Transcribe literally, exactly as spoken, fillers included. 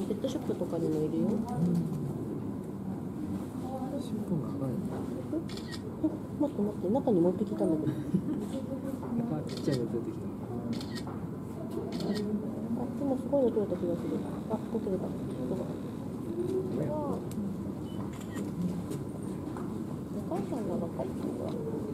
ペットショップとかにもいるよ。 尻尾長い。 待って待って、中にもう一匹いたんだけど。 やっぱちっちゃいの出てきた。 あ、でもすごいの取れた気がする。あ、ここ取れた。お母さんが若いっていうか。